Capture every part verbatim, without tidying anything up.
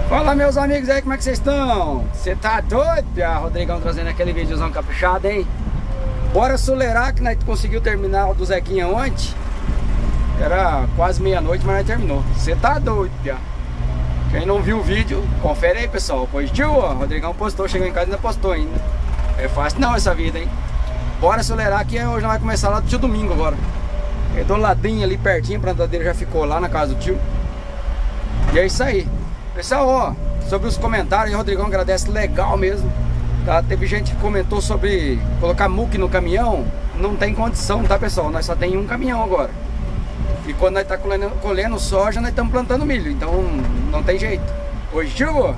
Fala, meus amigos aí, como é que vocês estão? Você tá doido? Ah, Rodrigão trazendo aquele videozão caprichado, hein? Bora acelerar que nós conseguiu terminar o do Zequinha ontem. Era quase meia-noite, mas nós terminou. Você tá doido, Pia? Quem não viu o vídeo, confere aí, pessoal. Positivo, ó, Rodrigão postou, chegou em casa e ainda postou ainda. É fácil não essa vida, hein? Bora acelerar que hoje nós vai começar lá do tio Domingo agora. É do ladinho ali pertinho, a plantadeira já ficou lá na casa do tio. E é isso aí. Pessoal, ó, sobre os comentários, o Rodrigão agradece legal mesmo, tá? Teve gente que comentou sobre colocar muque no caminhão. Não tem condição, tá, pessoal? Nós só tem um caminhão agora. E quando nós tá colhendo, colhendo soja, nós estamos plantando milho. Então não tem jeito. Positivo?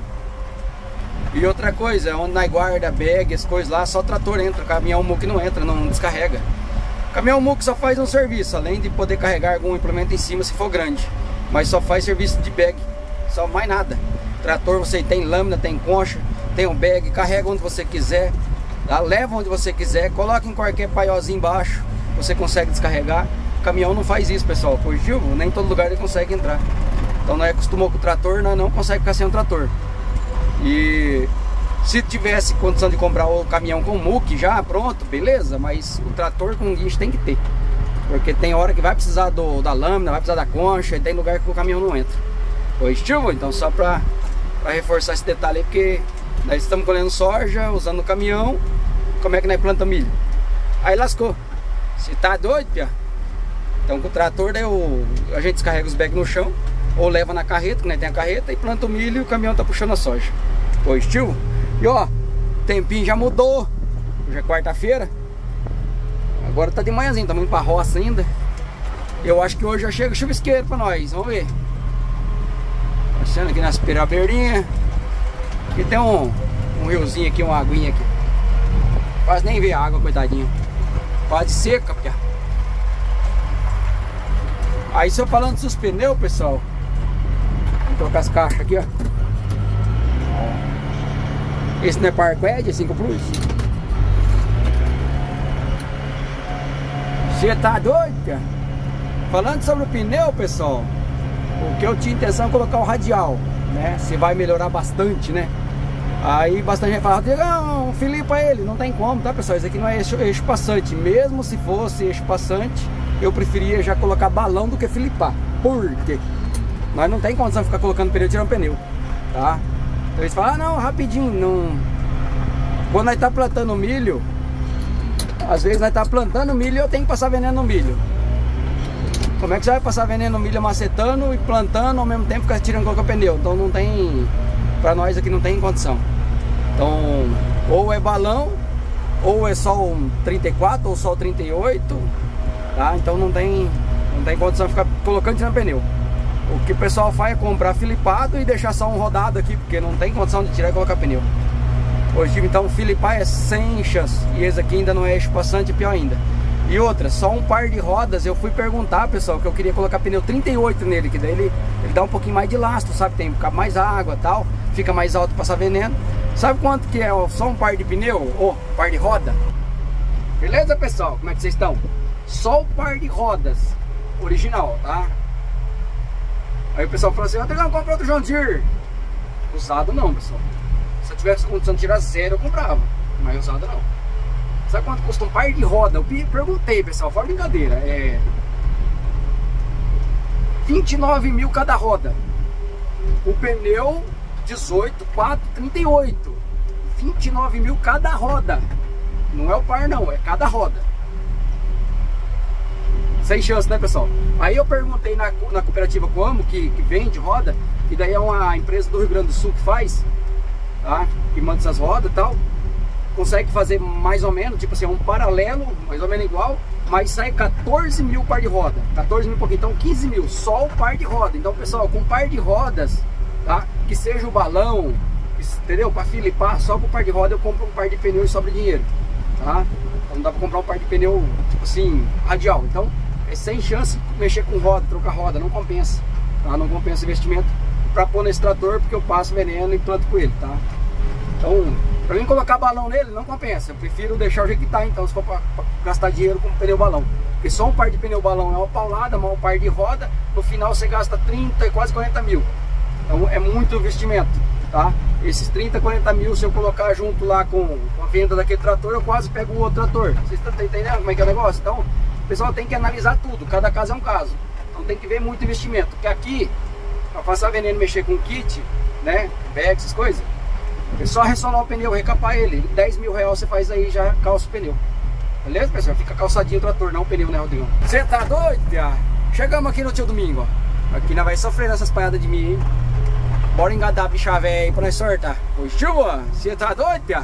E outra coisa, onde nós guarda bag, as coisas lá, só trator entra. Caminhão muque não entra, não descarrega. Caminhão muque só faz um serviço, além de poder carregar algum implemento em cima se for grande. Mas só faz serviço de bag. Só mais nada. Trator você tem lâmina, tem concha, tem um bag, carrega onde você quiser, tá? Leva onde você quiser, coloca em qualquer paiozinho embaixo, você consegue descarregar. O caminhão não faz isso, pessoal. Positivo, nem em todo lugar ele consegue entrar. Então nós acostumou com o trator, nós não consegue ficar sem o trator. E se tivesse condição de comprar o caminhão com muque já pronto, beleza, mas o trator com guincho tem que ter, porque tem hora que vai precisar do, da lâmina, vai precisar da concha, e tem lugar que o caminhão não entra. Positivo? Então só pra, pra reforçar esse detalhe aí, porque nós estamos colhendo soja, usando o caminhão. Como é que nós plantamos milho? Aí lascou. Se tá doido, Pia? Então com o trator, daí o, a gente descarrega os bags no chão, ou leva na carreta, que nós tem a carreta, e planta o milho e o caminhão tá puxando a soja. Positivo? E ó, o tempinho já mudou. Hoje é quarta-feira. Agora tá de manhãzinho, estamos indo pra roça ainda. Eu acho que hoje já chega chuvisqueiro pra nós, vamos ver. Passando aqui nas pirabeirinhas. Aqui tem um, um riozinho aqui, uma aguinha aqui. Quase nem vê a água, coitadinho. Quase seca, porque... Aí só falando dos pneus, pessoal. Vou trocar as caixas aqui, ó. Esse não é Parkway, é cinco Plus. Você tá doido, cara? Falando sobre o pneu, pessoal, o que eu tinha intenção é colocar o radial, né? Se vai melhorar bastante, né? Aí bastante gente fala, não, Filipa ele, não tem como, tá, pessoal? Isso aqui não é eixo, eixo passante. Mesmo se fosse eixo passante, eu preferia já colocar balão do que filipar. Por quê? Nós não tem condição de ficar colocando pneu e tirando pneu, tá? Então eles falam, ah, não, rapidinho, não... Quando nós tá plantando milho, às vezes nós tá plantando milho e eu tenho que passar veneno no milho. Como é que você vai passar veneno no milho macetando e plantando ao mesmo tempo ficar tirando qualquer pneu? Então não tem, pra nós aqui não tem condição. Então ou é balão, ou é só um trinta e quatro, ou só o trinta e oito, tá? Então não tem, não tem condição de ficar colocando e tirando pneu. O que o pessoal faz é comprar filipado e deixar só um rodado aqui, porque não tem condição de tirar e colocar pneu. Hoje então filipar é sem chance. E esse aqui ainda não é eixo passante, pior ainda. E outra, só um par de rodas, eu fui perguntar, pessoal, que eu queria colocar pneu trinta e oito nele, que daí ele, ele dá um pouquinho mais de lastro, sabe? Tem ficar mais água e tal, fica mais alto para passar veneno. Sabe quanto que é só um par de pneu, ou um par de roda? Beleza, pessoal? Como é que vocês estão? Só um par de rodas original, tá? Aí o pessoal falou assim, eu não compra outro John Deere. Usado não, pessoal. Se eu tivesse condição de tirar zero, eu comprava, mas usado não. Sabe quanto custa um par de roda? Eu perguntei, pessoal, fora brincadeira. É vinte e nove mil cada roda. O pneu dezoito, quatro, trinta e oito. vinte e nove mil cada roda. Não é o par não, é cada roda. Sem chance, né, pessoal? Aí eu perguntei na, na cooperativa Coamo, que, que vende roda, e daí é uma empresa do Rio Grande do Sul que faz, tá? Que manda essas rodas e tal. Consegue fazer mais ou menos, tipo assim, um paralelo, mais ou menos igual, mas sai quatorze mil par de roda. quatorze mil pouquinho, então quinze mil, só o par de roda. Então, pessoal, com par de rodas, tá? Que seja o balão, entendeu? Para filipar, só com o par de roda eu compro um par de pneu e sobra dinheiro, tá? Então não dá para comprar um par de pneu, tipo assim, radial. Então, é sem chance mexer com roda, trocar roda, não compensa, tá? Não compensa investimento para pôr nesse trator, porque eu passo veneno e planto com ele, tá? Então, pra mim colocar balão nele não compensa. Eu prefiro deixar o jeito que tá, então, se for pra, pra gastar dinheiro com pneu balão. Porque só um par de pneu balão é uma paulada, mas um par de roda, no final você gasta trinta e quase quarenta mil. Então é muito investimento, tá? Esses trinta, quarenta mil, se eu colocar junto lá com, com a venda daquele trator, eu quase pego o outro trator. Vocês estão entendendo como é que é o negócio? Então, o pessoal tem que analisar tudo, cada caso é um caso. Então tem que ver muito investimento. Porque aqui, para passar veneno, mexer com kit, né, bag, essas coisas, é só ressolar o pneu, recapar ele. dez mil reais você faz aí, já calça o pneu. Beleza, pessoal? Fica calçadinho o trator, não o pneu, né, Rodrigo? Você tá doido, piá? Chegamos aqui no tio Domingo, ó. Aqui nós vai sofrer nessas palhadas de milho, hein? Bora engadar a bicha velha aí pra nós sortar. Oi, chuva, você tá doido, piá?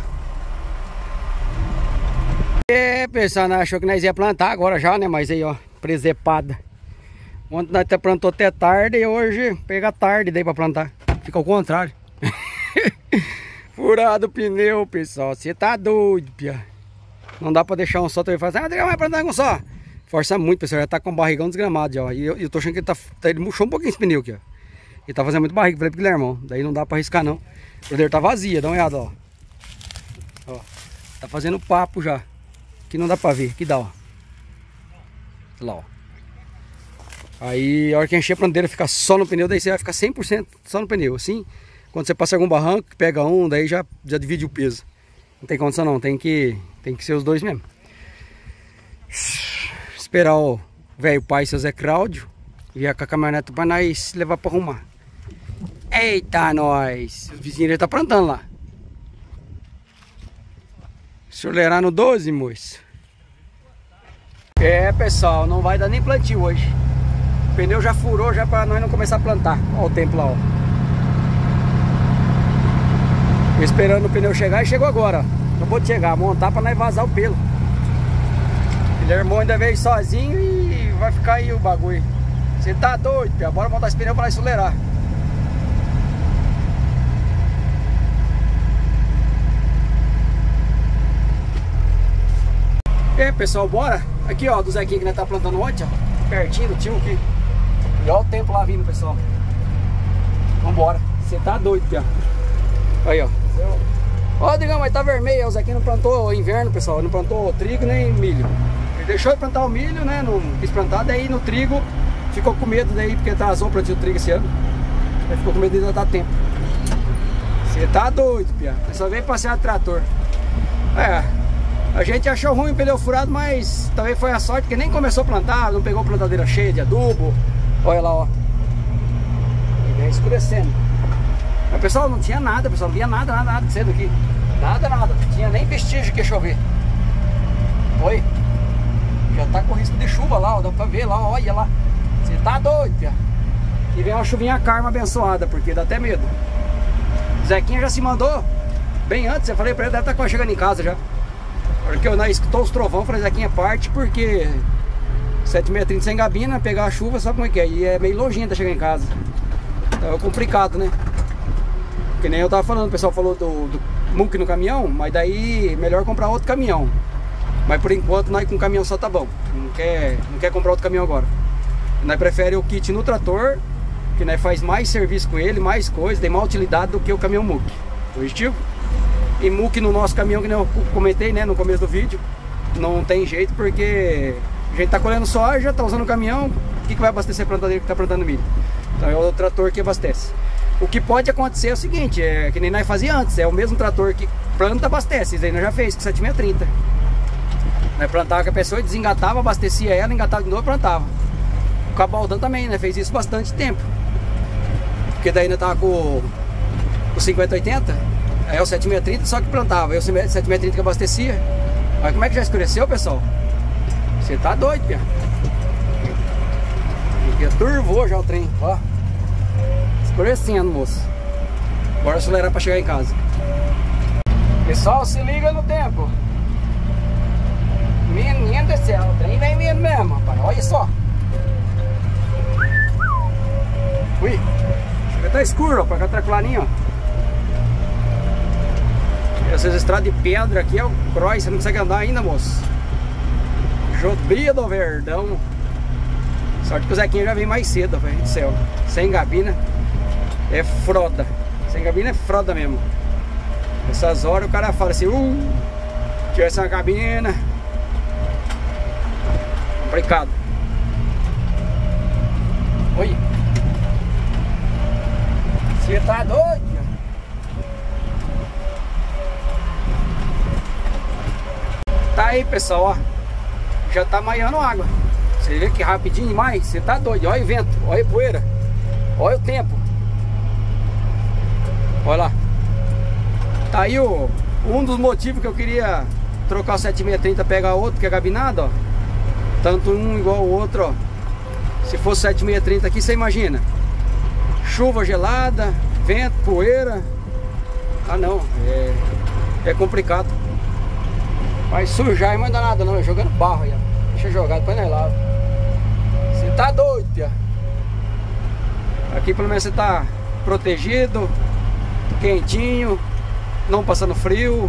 É, pessoal, nós achou que nós ia plantar agora já, né? Mas aí, ó, presepada. Ontem nós até plantou até tarde e hoje pega tarde daí pra plantar. Fica ao contrário. Furado o pneu, pessoal. Você tá doido, piá? Não dá pra deixar um só e falar assim, ah, Adriano, vai plantar com só. Força muito, pessoal. Já tá com o barrigão desgramado, já, ó. E eu, eu tô achando que ele tá, tá. Ele murchou um pouquinho esse pneu aqui, ó. Ele tá fazendo muito barriga. Falei pro Guilherme, daí não dá pra arriscar, não. O poder tá vazia, dá uma olhada, ó. Ó. Tá fazendo papo já. Aqui não dá pra ver. Aqui dá, ó. Lá, ó. Aí, a hora que encher a planteira, fica só no pneu, daí você vai ficar cem por cento só no pneu. Assim, quando você passa algum barranco, pega um, daí já, já divide o peso. Não tem condição não, tem que, tem que ser os dois mesmo. Esperar o velho pai, seu Zé Cláudio, vier com a caminhonete pra nós levar pra arrumar. Eita, nós! Os vizinhos já tá plantando lá. Solerar no doze, moço. É, pessoal, não vai dar nem plantio hoje. O pneu já furou, já pra nós não começar a plantar. Olha o tempo lá, ó. Esperando o pneu chegar e chegou agora, ó. Acabou de chegar, montar pra nós vazar o pelo. O irmão ainda veio sozinho e vai ficar aí o bagulho. Você tá doido, pia? Bora montar esse pneu pra nós solerar. E aí, pessoal, bora? Aqui, ó, do Zequinha que nós tá plantando ontem, ó. Pertinho do tio aqui. E olha o tempo lá vindo, pessoal. Vambora. Você tá doido, pia. Aí, ó. Ó, digamos, mas tá vermelho. O Zequinha não plantou inverno, pessoal. Não plantou trigo nem milho. Ele deixou de plantar o milho, né? Não quis plantar. Daí no trigo ficou com medo daí, porque atrasou o plantio do trigo esse ano. Aí ficou com medo de não dar tempo. Você tá doido, pia. Só veio passear de trator. É. A gente achou ruim o pneu furado, mas também foi a sorte, porque nem começou a plantar, não pegou plantadeira cheia de adubo. Olha lá, ó. E vem escurecendo. Mas, pessoal, não tinha nada, pessoal, não via nada, nada, nada cedo aqui. Nada, nada. Não tinha nem vestígio que ia chover. Oi. Já tá com risco de chuva lá, ó. Dá pra ver lá, ó, olha lá. Você tá doido, pia. E vem uma chuvinha karma abençoada, porque dá até medo. O Zequinha já se mandou bem antes, eu falei pra ele, deve estar quase chegando em casa já. Porque eu escutou os trovão, falei, Zequinha, parte, porque sete seis trinta sem gabina, pegar a chuva, sabe como é que é? E é meio longinho até chegar em casa. Então é complicado, né? Que nem eu tava falando, o pessoal falou do, do muque no caminhão, mas daí melhor comprar outro caminhão. Mas por enquanto nós com o caminhão só tá bom. Não quer, não quer comprar outro caminhão agora. Nós prefere o kit no trator, que nós faz mais serviço com ele, mais coisa, tem mais utilidade do que o caminhão muque. Positivo? E muque no nosso caminhão, que nem eu comentei, né, no começo do vídeo, não tem jeito, porque a gente tá colhendo soja, tá usando o caminhão, o que, que vai abastecer a plantadeira que tá plantando milho? Então é o trator que abastece. O que pode acontecer é o seguinte, é que nem nós fazia antes, é o mesmo trator que planta, abastece. Isso aí nós já fez com sete seis trinta. Nós plantava com a pessoa, desengatava, abastecia ela, engatava de novo e plantava. O Cabaldão também, né, fez isso bastante tempo. Porque daí nós tava com o cinquenta oitenta, aí é o sete seis trinta, só que plantava. Aí o sete seis trinta que abastecia. Olha como é que já escureceu, pessoal. Você tá doido, pia. Porque turvou já o trem, ó. Escurecendo, moço. Bora acelerar pra chegar em casa. Pessoal, se liga no tempo. Menino do céu, o trem vem vindo mesmo, rapaz. Olha só. Ui. Chega, tá escuro, ó. Pra cá tá clarinho, ó. Essas estradas de pedra aqui é o cross, você não consegue andar ainda, moço. Jobria do Verdão. Sorte que o Zequinha já vem mais cedo, velho do céu. Sem gabina é froda. Sem gabina é froda mesmo. Essas horas o cara fala assim, uh, tivesse uma gabina. Complicado. Oi. Você tá doido? Tá aí, pessoal, ó. Já tá maiando água. Você vê que rapidinho demais. Você tá doido. Olha o vento, olha a poeira, olha o tempo. Olha lá. Tá aí o, um dos motivos que eu queria trocar o sete seis trinta, pegar outro que é gabinado, ó. Tanto um igual o outro, ó. Se fosse sete seis trinta aqui, você imagina. Chuva gelada, vento, poeira. Ah não, é, é complicado. Vai sujar e não dá nada não, jogando barro aí, ó. Deixa jogar, depois nós lava. Você tá doido, pia. Aqui pelo menos você tá protegido, quentinho, não passando frio.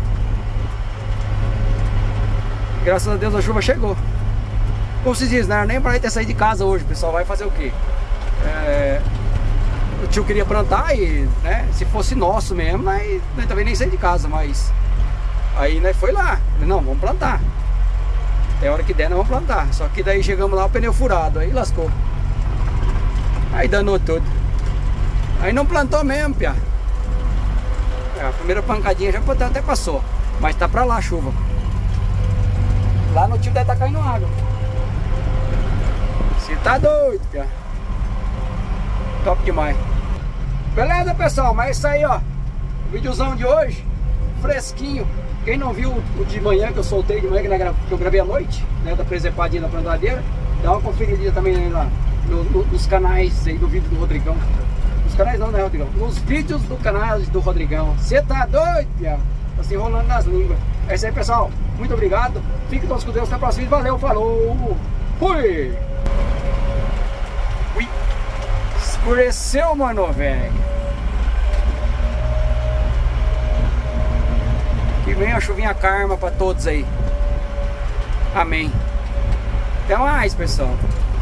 Graças a Deus a chuva chegou. Como se diz, né? Nem pra ter saído de casa hoje, pessoal. Vai fazer o quê? É... O tio queria plantar e, né? Se fosse nosso mesmo, nós, nós também nem saí de casa, mas... Aí, né? Foi lá. Não, vamos plantar. Até a hora que der, nós vamos plantar. Só que daí chegamos lá, o pneu furado. Aí lascou. Aí danou tudo. Aí não plantou mesmo, pia. A primeira pancadinha já até passou. Mas tá pra lá a chuva. Lá no tio deve estar caindo água. Você tá doido, cara. Top demais. Beleza, pessoal? Mas é isso aí, ó. O videozão de hoje, fresquinho. Quem não viu o de manhã, que eu soltei de manhã, que eu gravei à noite, né, da presepadinha da plantadeira, dá uma conferidinha também lá no, no, nos canais aí do vídeo do Rodrigão. Nos canais não, né, Rodrigão? Nos vídeos do canal do Rodrigão. Você tá doido, cara? Tá se enrolando nas línguas. É isso aí, pessoal. Muito obrigado. Fiquem todos com Deus. Até o próximo vídeo. Valeu, falou. Fui. Ui. Escureceu, mano, velho. Que venha a chuvinha karma pra todos aí. Amém. Até mais, pessoal.